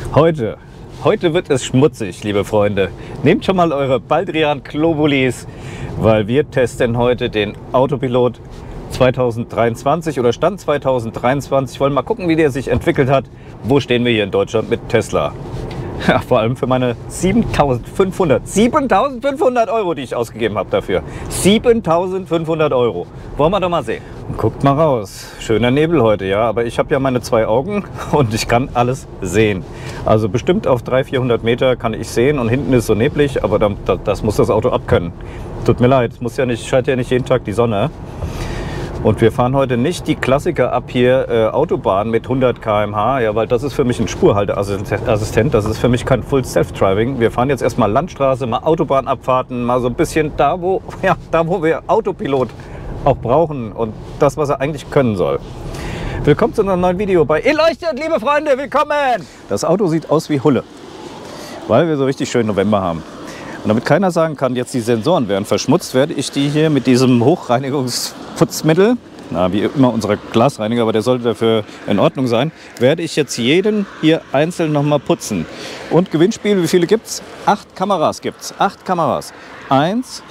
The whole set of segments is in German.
Heute wird es schmutzig, liebe Freunde. Nehmt schon mal eure Baldrian Globulis, weil wir testen heute den Autopilot 2023 oder Stand 2023. Wollen mal gucken, wie der sich entwickelt hat. Wo stehen wir hier in Deutschland mit Tesla? Ja, vor allem für meine 7.500 Euro, die ich ausgegeben habe dafür. 7.500 Euro. Wollen wir doch mal sehen. Guckt mal raus. Schöner Nebel heute, ja. Aber ich habe ja meine zwei Augen und ich kann alles sehen. Also bestimmt auf 300-400 Meter kann ich sehen und hinten ist so neblig, aber das muss das Auto abkönnen. Tut mir leid, es muss ja nicht, scheint ja nicht jeden Tag die Sonne. Und wir fahren heute nicht die Klassiker ab hier, Autobahn mit 100 km/h, ja, weil das ist für mich ein Spurhalteassistent, das ist für mich kein Full Self-Driving. Wir fahren jetzt erstmal Landstraße, mal Autobahnabfahrten, mal so ein bisschen da, wo wir Autopilot auch brauchen und das, was er eigentlich können soll. Willkommen zu einem neuen Video bei Erleuchtet, liebe Freunde, willkommen! Das Auto sieht aus wie Hulle, weil wir so richtig schön November haben. Und damit keiner sagen kann, jetzt die Sensoren werden verschmutzt, werde ich die hier mit diesem Hochreinigungsputzmittel, wie immer unser Glasreiniger, aber der sollte dafür in Ordnung sein, werde ich jetzt jeden hier einzeln nochmal putzen. Und Gewinnspiel, wie viele gibt es? 8 Kameras gibt es. 8 Kameras. 1,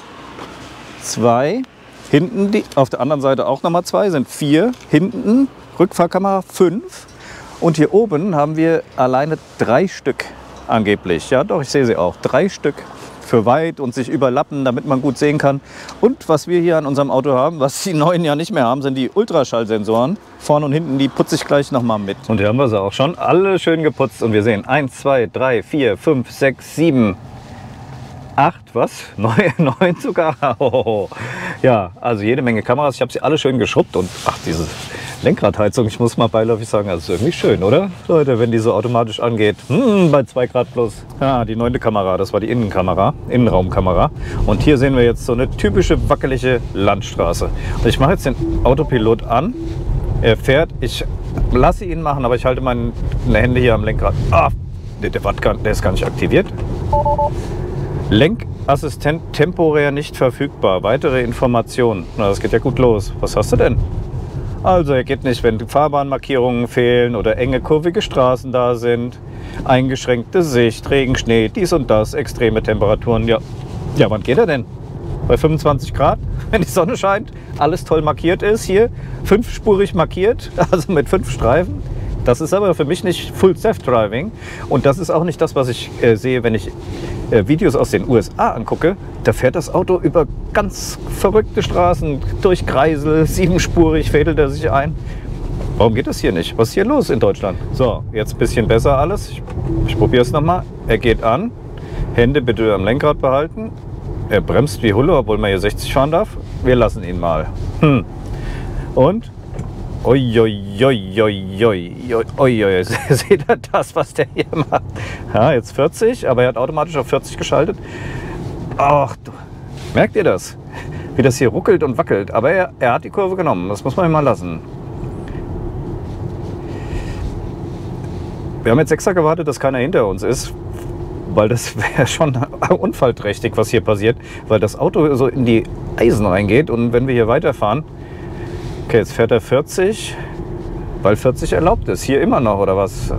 2, hinten, auf der anderen Seite auch nochmal 2, sind 4. Hinten, Rückfahrkamera 5. Und hier oben haben wir alleine 3 Stück angeblich. Ja doch, ich sehe sie auch. 3 Stück. Für weit und sich überlappen, damit man gut sehen kann. Und was wir hier an unserem Auto haben, was die neuen ja nicht mehr haben, sind die Ultraschallsensoren. Vorne und hinten, die putze ich glech nochmal mit. Und hier haben wir sie auch schon alle schön geputzt. Und wir sehen 1, 2, 3, 4, 5, 6, 7, 8, was? 9 sogar. Ja, also jede Menge Kameras. Ich habe sie alle schön geschrubbt. Und ach, diese Lenkradheizung, ich muss mal beiläufig sagen, das ist irgendwie schön, oder? Leute, wenn die so automatisch angeht, bei 2 Grad plus. Ja, die 9. Kamera, das war die Innenraumkamera. Und hier sehen wir jetzt so eine typische wackelige Landstraße. Und ich mache jetzt den Autopilot an. Er fährt, ich lasse ihn machen, aber ich halte meine Hände hier am Lenkrad. Ah, der ist gar nicht aktiviert. Lenkassistent temporär nicht verfügbar. Weitere Informationen. Na, das geht ja gut los. Was hast du denn? Also er geht nicht, wenn Fahrbahnmarkierungen fehlen oder enge, kurvige Straßen da sind, eingeschränkte Sicht, Regen, Schnee, dies und das, extreme Temperaturen. Ja, wann geht er denn? Bei 25 Grad, wenn die Sonne scheint, alles toll markiert ist hier, 5-spurig markiert, also mit 5 Streifen. Das ist aber für mich nicht Full Self-Driving und das ist auch nicht das, was ich sehe, wenn ich Videos aus den USA angucke. Da fährt das Auto über ganz verrückte Straßen, durch Kreisel, 7-spurig fädelt er sich ein. Warum geht das hier nicht? Was ist hier los in Deutschland? So, jetzt ein bisschen besser alles. Ich probiere es nochmal. Er geht an. Hände bitte am Lenkrad behalten. Er bremst wie Hulle, obwohl man hier 60 fahren darf. Wir lassen ihn mal. Und? Oi. Seht ihr das, was der hier macht? Ja, jetzt 40, aber er hat automatisch auf 40 geschaltet. Ach, merkt ihr das? Wie das hier ruckelt und wackelt. Aber er hat die Kurve genommen, das muss man ihm mal lassen. Wir haben jetzt extra gewartet, dass keiner hinter uns ist, weil das wäre schon unfallträchtig, was hier passiert, weil das Auto so in die Eisen reingeht und wenn wir hier weiterfahren. Okay, jetzt fährt er 40, weil 40 erlaubt ist. Hier immer noch, oder was?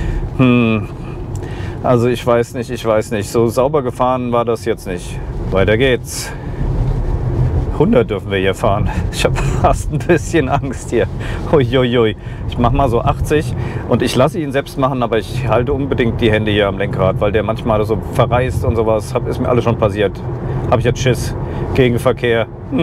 Also ich weiß nicht. So sauber gefahren war das jetzt nicht. Weiter geht's. 100 dürfen wir hier fahren. Ich habe fast ein bisschen Angst hier. Uiuiui. Ich mache mal so 80 und ich lasse ihn selbst machen, aber ich halte unbedingt die Hände hier am Lenkrad, weil der manchmal so verreißt und sowas. Ist mir alles schon passiert. Habe ich jetzt Schiss. Gegenverkehr.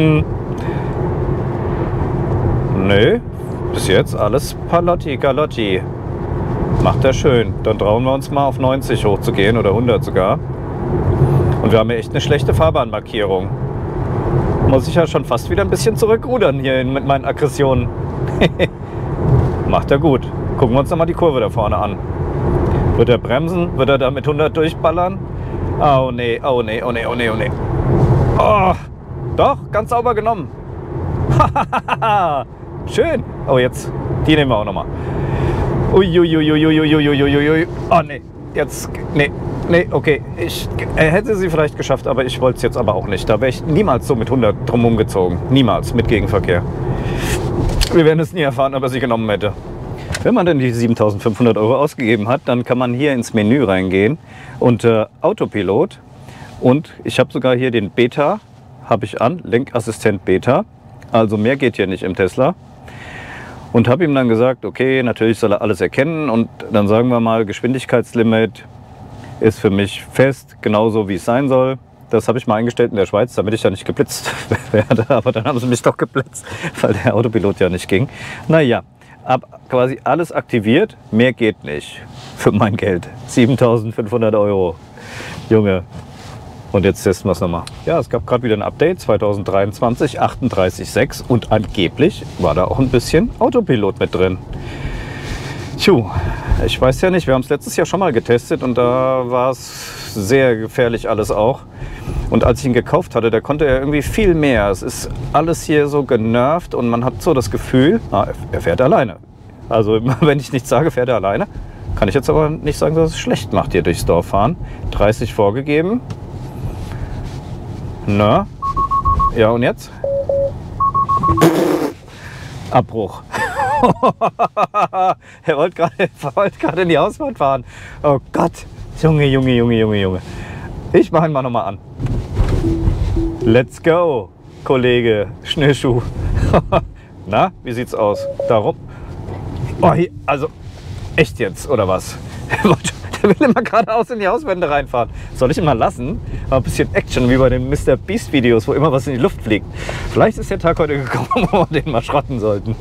Nö, bis jetzt alles Palotti, Galotti. Macht er schön. Dann trauen wir uns mal auf 90 hochzugehen oder 100 sogar. Und wir haben ja echt eine schlechte Fahrbahnmarkierung. Muss ich ja schon fast wieder ein bisschen zurückrudern hier mit meinen Aggressionen. Macht er gut. Gucken wir uns nochmal die Kurve da vorne an. Wird er bremsen? Wird er da mit 100 durchballern? Oh nee. Oh, doch, ganz sauber genommen. Schön. Oh, jetzt, die nehmen wir auch nochmal. Uiuiuiuiuiuiuiuiui. Oh, nee. Jetzt, nee, okay. Er hätte sie vielleicht geschafft, aber ich wollte es jetzt aber auch nicht. Da wäre ich niemals so mit 100 drumherum gezogen. Niemals mit Gegenverkehr. Wir werden es nie erfahren, ob er sie genommen hätte. Wenn man dann die 7.500 Euro ausgegeben hat, dann kann man hier ins Menü reingehen unter Autopilot. Und ich habe sogar hier den Beta, habe ich an, Lenkassistent Beta. Also mehr geht hier nicht im Tesla. Und habe ihm dann gesagt, okay, natürlich soll er alles erkennen. Und dann sagen wir mal, Geschwindigkeitslimit ist für mich fest, genauso wie es sein soll. Das habe ich mal eingestellt in der Schweiz, damit ich ja nicht geblitzt werde. Aber dann haben sie mich doch geblitzt, weil der Autopilot ja nicht ging. Naja, quasi alles aktiviert, mehr geht nicht für mein Geld. 7.500 Euro. Junge. Und jetzt testen wir es nochmal. Ja, es gab gerade wieder ein Update, 2023, 38.6 und angeblich war da auch ein bisschen Autopilot mit drin. Ich weiß ja nicht, wir haben es letztes Jahr schon mal getestet und da war es sehr gefährlich alles auch. Und als ich ihn gekauft hatte, da konnte er irgendwie viel mehr. Es ist alles hier so genervt und man hat so das Gefühl, er fährt alleine. Also wenn ich nichts sage, fährt er alleine. Kann ich jetzt aber nicht sagen, dass es schlecht macht, hier durchs Dorf fahren. 30 vorgegeben. Na, ja und jetzt? Abbruch. Er wollte gerade in die Ausfahrt fahren. Oh Gott, Junge. Ich mache ihn mal nochmal an. Let's go, Kollege Schnürschuh. Na, wie sieht's aus? Darum. Oh, hier, also, echt jetzt, oder was? Der will immer geradeaus in die Hauswände reinfahren. Soll ich ihn mal lassen? Mal ein bisschen Action, wie bei den Mr. Beast Videos, wo immer was in die Luft fliegt. Vielleicht ist der Tag heute gekommen, wo wir den mal schrotten sollten.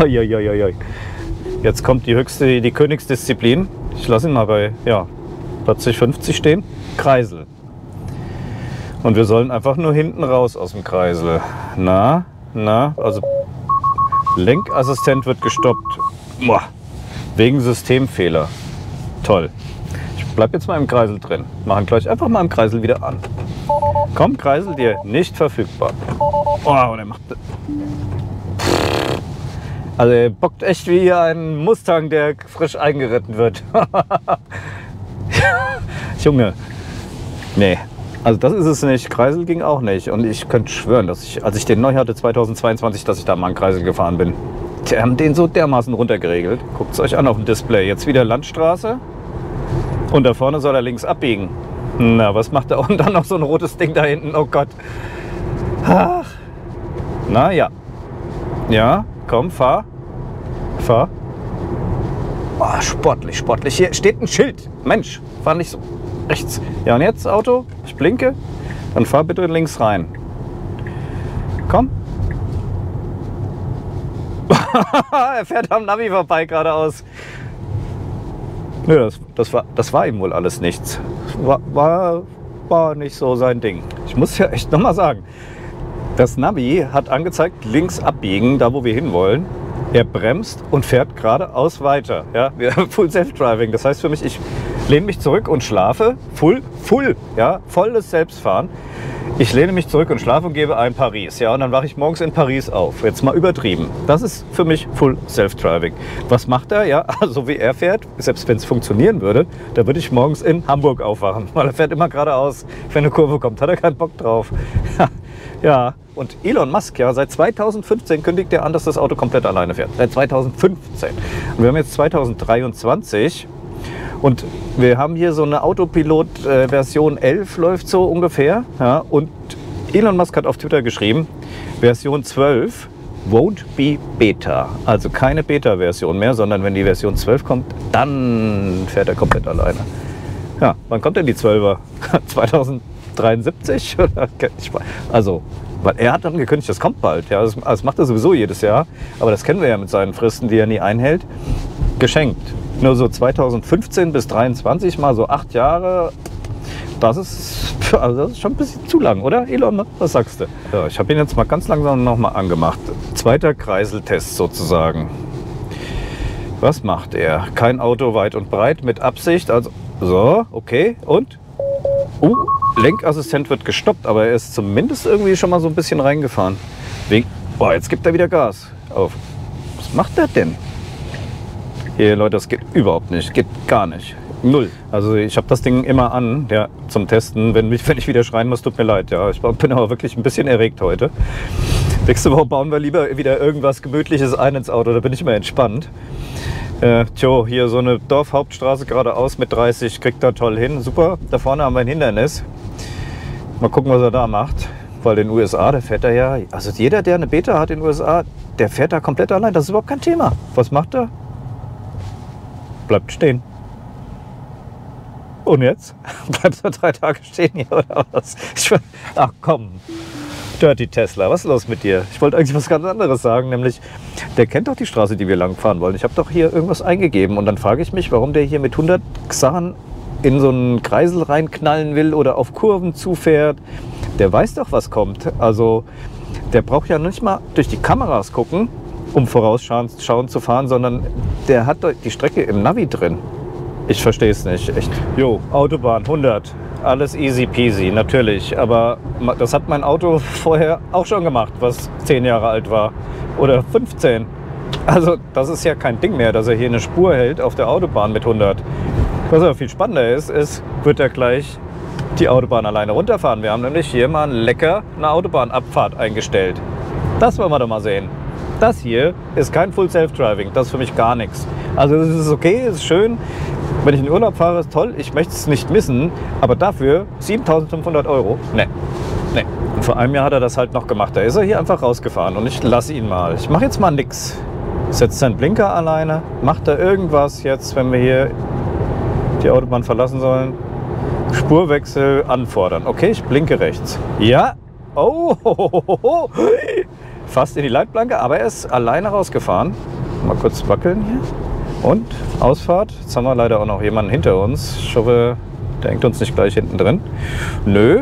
Jetzt kommt die Königsdisziplin. Ich lasse ihn mal bei 40, 50 stehen. Kreisel. Und wir sollen einfach nur hinten raus aus dem Kreisel. Na, also Lenkassistent wird gestoppt. Boah, wegen Systemfehler. Toll. Ich bleib jetzt mal im Kreisel drin. Machen gleich einfach mal im Kreisel wieder an. Komm, Kreisel dir nicht verfügbar. Oh, und er macht... Also er bockt echt wie ein Mustang, der frisch eingeritten wird. Junge. Nee. Also das ist es nicht. Kreisel ging auch nicht. Und ich könnte schwören, dass als ich den neu hatte 2022, dass ich da mal einen Kreisel gefahren bin. Die haben den so dermaßen runtergeregelt. Guckt es euch an auf dem Display. Jetzt wieder Landstraße. Und da vorne soll er links abbiegen. Na, was macht er? Und dann noch so ein rotes Ding da hinten. Oh Gott. Ach. Na ja. Ja, komm, fahr. Oh, sportlich. Hier steht ein Schild. Mensch, fahr nicht so rechts. Ja, und jetzt Auto. Ich blinke. Dann fahr bitte links rein. Komm. Er fährt am Navi vorbei geradeaus. Nö, das war ihm wohl alles nichts. War nicht so sein Ding. Ich muss ja echt nochmal sagen, das Navi hat angezeigt, links abbiegen, da wo wir hinwollen. Er bremst und fährt geradeaus weiter. Ja, Full Self-Driving. Das heißt für mich, ich lehne mich zurück und schlafe. Volles Selbstfahren. Ich lehne mich zurück und schlafe und gebe ein Paris. Ja, und dann wache ich morgens in Paris auf. Jetzt mal übertrieben. Das ist für mich Full Self-Driving. Was macht er? Ja, so wie er fährt, selbst wenn es funktionieren würde, da würde ich morgens in Hamburg aufwachen. Weil er fährt immer geradeaus. Wenn eine Kurve kommt, hat er keinen Bock drauf. Ja, und Elon Musk, ja, seit 2015 kündigt er an, dass das Auto komplett alleine fährt. Seit 2015. Und wir haben jetzt 2023. Und wir haben hier so eine Autopilot-Version 11 läuft so ungefähr. Ja, und Elon Musk hat auf Twitter geschrieben, Version 12 won't be Beta. Also keine Beta-Version mehr, sondern wenn die Version 12 kommt, dann fährt er komplett alleine. Ja, wann kommt denn die 12er? 2073? Also, weil er hat dann gekündigt, das kommt bald. Ja, das macht er sowieso jedes Jahr. Aber das kennen wir ja mit seinen Fristen, die er nie einhält. Geschenkt. Nur so 2015 bis 2023, mal so 8 Jahre, das ist schon ein bisschen zu lang, oder Elon? Was sagst du? Ja, ich habe ihn jetzt mal ganz langsam nochmal angemacht. Zweiter Kreiseltest sozusagen. Was macht er? Kein Auto weit und breit mit Absicht. Also so, okay. Und? Lenkassistent wird gestoppt, aber er ist zumindest irgendwie schon mal so ein bisschen reingefahren. Boah, jetzt gibt er wieder Gas. Auf. Was macht er denn? Hier, Leute, das geht überhaupt nicht. Geht gar nicht. Null. Also ich habe das Ding immer an, ja, zum Testen. Wenn ich wieder schreien muss, tut mir leid. Ja, ich bin aber wirklich ein bisschen erregt heute. Nächste Woche bauen wir lieber wieder irgendwas Gemütliches ein ins Auto. Da bin ich immer entspannt. Tjo, hier so eine Dorfhauptstraße geradeaus mit 30, kriegt er toll hin. Super, da vorne haben wir ein Hindernis. Mal gucken, was er da macht. Weil in den USA, der fährt er ja, also jeder, der eine Beta hat in den USA, der fährt da komplett allein. Das ist überhaupt kein Thema. Was macht er? Bleibt stehen. Und jetzt? Bleibst du 3 Tage stehen hier oder was? Ach komm, Dirty Tesla, was ist los mit dir? Ich wollte eigentlich was ganz anderes sagen, nämlich, der kennt doch die Straße, die wir lang fahren wollen. Ich habe doch hier irgendwas eingegeben und dann frage ich mich, warum der hier mit 100 Xan in so einen Kreisel reinknallen will oder auf Kurven zufährt. Der weiß doch, was kommt. Also der braucht ja nicht mal durch die Kameras gucken, um vorausschauend zu fahren, sondern der hat die Strecke im Navi drin. Ich verstehe es nicht, echt. Jo, Autobahn 100, alles easy peasy, natürlich. Aber das hat mein Auto vorher auch schon gemacht, was 10 Jahre alt war. Oder 15. Also das ist ja kein Ding mehr, dass er hier eine Spur hält auf der Autobahn mit 100. Was aber viel spannender ist, wird er gleich die Autobahn alleine runterfahren. Wir haben nämlich hier mal lecker eine Autobahnabfahrt eingestellt. Das wollen wir doch mal sehen. Das hier ist kein Full Self-Driving, das ist für mich gar nichts. Also es ist okay, es ist schön. Wenn ich in Urlaub fahre, ist toll, ich möchte es nicht missen. Aber dafür 7.500 €? Nee. Und vor einem Jahr hat er das halt noch gemacht. Da ist er hier einfach rausgefahren und ich lasse ihn mal. Ich mache jetzt mal nichts. Setzt seinen Blinker alleine, macht er irgendwas jetzt, wenn wir hier die Autobahn verlassen sollen. Spurwechsel anfordern. Okay, ich blinke rechts. Ja. Oh, fast in die Leitplanke, aber er ist alleine rausgefahren. Mal kurz wackeln hier. Und Ausfahrt. Jetzt haben wir leider auch noch jemanden hinter uns. Ich hoffe, der hängt uns nicht gleich hinten drin. Nö.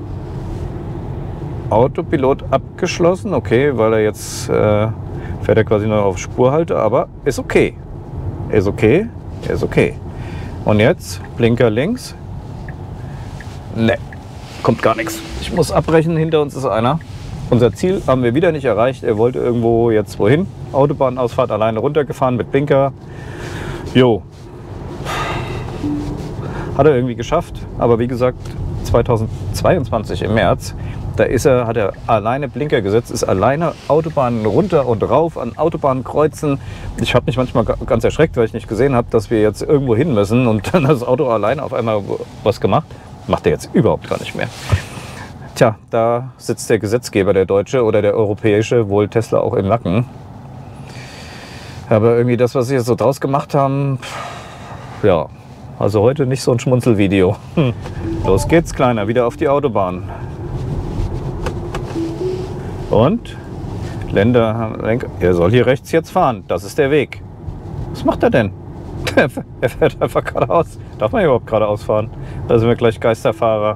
Autopilot abgeschlossen. Okay, weil er jetzt fährt er quasi nur auf Spurhalter, aber ist okay. Ist okay. Ist okay. Und jetzt Blinker links. Ne, kommt gar nichts. Ich muss abbrechen, hinter uns ist einer. Unser Ziel haben wir wieder nicht erreicht. Er wollte irgendwo jetzt wohin. Autobahnausfahrt alleine runtergefahren mit Blinker. Jo. Hat er irgendwie geschafft. Aber wie gesagt, 2022 im März, da hat er alleine Blinker gesetzt, ist alleine Autobahnen runter und rauf, an Autobahnkreuzen. Ich habe mich manchmal ganz erschreckt, weil ich nicht gesehen habe, dass wir jetzt irgendwo hin müssen und dann das Auto alleine auf einmal was gemacht. Macht er jetzt überhaupt gar nicht mehr. Tja, da sitzt der Gesetzgeber, der deutsche oder der europäische, wohl Tesla auch im Nacken. Aber irgendwie das, was sie jetzt so draus gemacht haben, ja, also heute nicht so ein Schmunzelvideo. Los geht's, Kleiner, wieder auf die Autobahn. Und Länderlenker, er soll hier rechts jetzt fahren, das ist der Weg. Was macht er denn? Er fährt einfach geradeaus. Darf man überhaupt geradeaus fahren? Da sind wir gleich Geisterfahrer.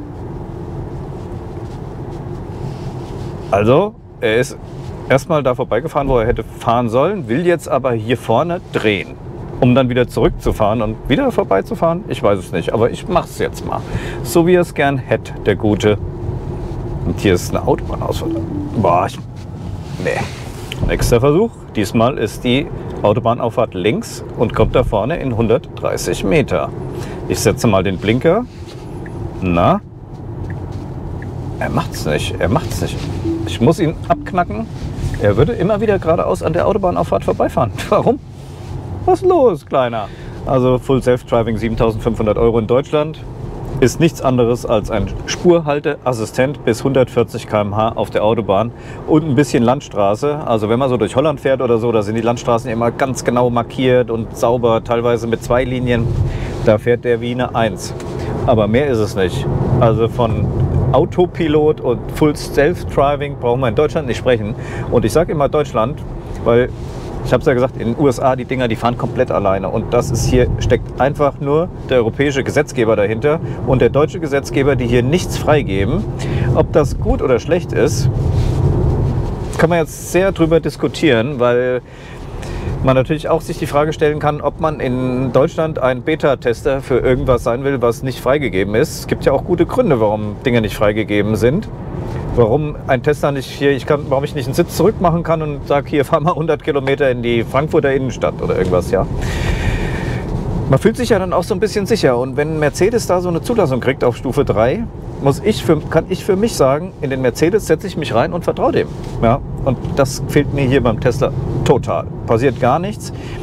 Also, er ist erstmal da vorbeigefahren, wo er hätte fahren sollen, will jetzt aber hier vorne drehen, um dann wieder zurückzufahren und wieder vorbeizufahren. Ich weiß es nicht, aber ich mache es jetzt mal. So wie er es gern hätte, der Gute. Und hier ist eine Autobahnausfahrt. Boah, nee. Nächster Versuch. Diesmal ist die Autobahnauffahrt links und kommt da vorne in 130 Meter. Ich setze mal den Blinker. Na? Er macht's nicht. Er macht's nicht. Ich muss ihn abknacken. Er würde immer wieder geradeaus an der Autobahnauffahrt vorbeifahren. Warum? Was ist los, Kleiner? Also Full Self-Driving 7.500 € in Deutschland. Ist nichts anderes als ein Spurhalteassistent bis 140 km/h auf der Autobahn und ein bisschen Landstraße. Also wenn man so durch Holland fährt oder so, da sind die Landstraßen immer ganz genau markiert und sauber, teilweise mit 2 Linien. Da fährt der wie eine 1. Aber mehr ist es nicht. Also von Autopilot und Full Self-Driving brauchen wir in Deutschland nicht sprechen. Und ich sage immer Deutschland, weil ich habe es ja gesagt, in den USA, die Dinger, die fahren komplett alleine. Und das ist hier, steckt einfach nur der europäische Gesetzgeber dahinter und der deutsche Gesetzgeber, die hier nichts freigeben. Ob das gut oder schlecht ist, kann man jetzt sehr drüber diskutieren, weil man natürlich auch sich die Frage stellen kann, ob man in Deutschland ein Beta-Tester für irgendwas sein will, was nicht freigegeben ist. Es gibt ja auch gute Gründe, warum Dinge nicht freigegeben sind. Warum ein Tester nicht hier, warum ich nicht einen Sitz zurück machen kann und sage, hier fahr mal 100 Kilometer in die Frankfurter Innenstadt oder irgendwas, ja. Man fühlt sich ja dann auch so ein bisschen sicher. Und wenn Mercedes da so eine Zulassung kriegt auf Stufe 3, kann ich für mich sagen, in den Mercedes setze ich mich rein und vertraue dem. Ja, und das fehlt mir hier beim Tesla total. Passiert gar nichts.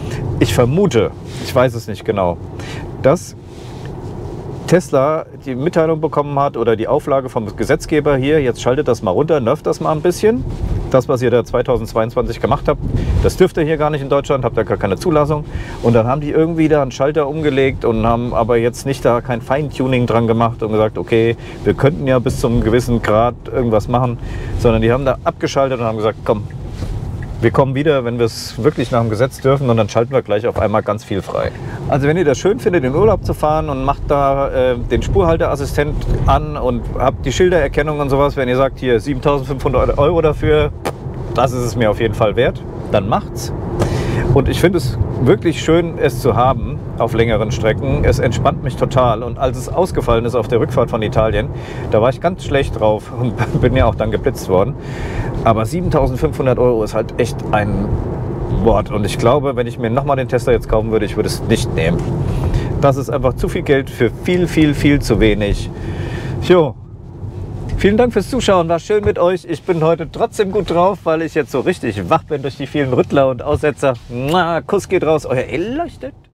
Ich vermute, ich weiß es nicht genau, dass Tesla die Mitteilung bekommen hat oder die Auflage vom Gesetzgeber hier, jetzt schaltet das mal runter, nervt das mal ein bisschen. Das, was ihr da 2022 gemacht habt, das dürft ihr hier gar nicht in Deutschland, habt ihr gar keine Zulassung. Und dann haben die irgendwie da einen Schalter umgelegt und haben aber jetzt nicht da kein Feintuning dran gemacht und gesagt, okay, wir könnten ja bis zu einem gewissen Grad irgendwas machen, sondern die haben da abgeschaltet und haben gesagt, komm, wir kommen wieder, wenn wir es wirklich nach dem Gesetz dürfen, und dann schalten wir gleich auf einmal ganz viel frei. Also wenn ihr das schön findet, in Urlaub zu fahren und macht da den Spurhalteassistent an und habt die Schildererkennung und sowas, wenn ihr sagt, hier 7.500 € dafür, das ist es mir auf jeden Fall wert, dann macht's. Und ich finde es wirklich schön, es zu haben auf längeren Strecken. Es entspannt mich total. Und als es ausgefallen ist auf der Rückfahrt von Italien, da war ich ganz schlecht drauf und bin ja auch dann geblitzt worden. Aber 7.500 € ist halt echt ein Wort. Und ich glaube, wenn ich mir nochmal den Tesla jetzt kaufen würde, ich würde es nicht nehmen. Das ist einfach zu viel Geld für viel zu wenig. Jo. Vielen Dank fürs Zuschauen, war schön mit euch. Ich bin heute trotzdem gut drauf, weil ich jetzt so richtig wach bin durch die vielen Rüttler und Aussetzer. Kuss geht raus, euer L leuchtet.